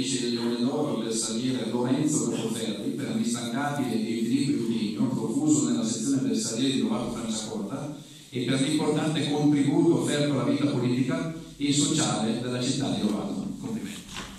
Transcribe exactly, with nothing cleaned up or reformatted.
vice del Leone d'Oro al bersagliere Lorenzo Capoferri per l'instancabile e equilibrio impegno profuso nella sezione bersagliere di Lovato Franciacorta e per l'importante contributo offerto alla vita politica e sociale della città di Lovato. Complimenti.